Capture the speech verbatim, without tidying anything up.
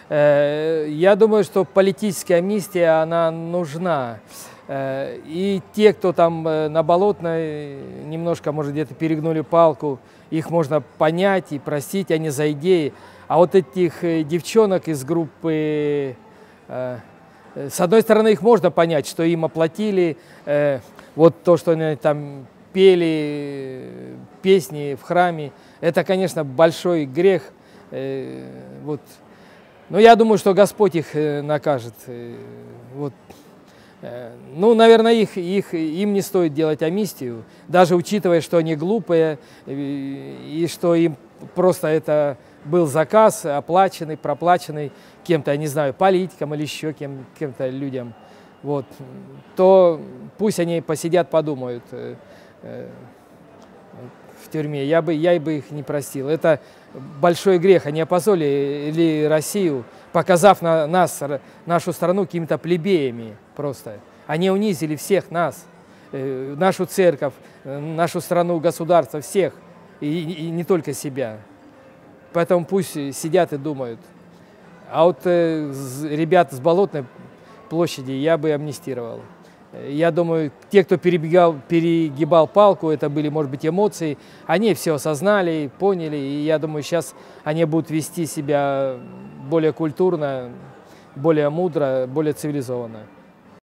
Я думаю, что политическая амнистия, она нужна. И те, кто там на Болотной немножко, может, где-то перегнули палку, их можно понять и простить, они за идеи. А вот этих девчонок из группы, с одной стороны, их можно понять, что им оплатили, вот то, что они там пели песни в храме, это, конечно, большой грех. Вот. Но я думаю, что Господь их накажет. Вот. Ну, наверное, их, их, им не стоит делать амнистию, даже учитывая, что они глупые, и, и что им просто это был заказ, оплаченный, проплаченный кем-то, я не знаю, политиком или еще кем, кем-то людям. Вот. То пусть они посидят, подумают в тюрьме. Я бы, я бы их не простил. Это большой грех. Они опозорили Россию, показав на нас, нашу страну какими-то плебеями просто. Они унизили всех нас, нашу церковь, нашу страну, государство, всех, и, и не только себя. Поэтому пусть сидят и думают. А вот э, ребят с Болотной площади я бы амнистировал. Я думаю, те, кто перебегал, перегибал палку, это были, может быть, эмоции, они все осознали, поняли, и я думаю, сейчас они будут вести себя более культурно, более мудро, более цивилизованно.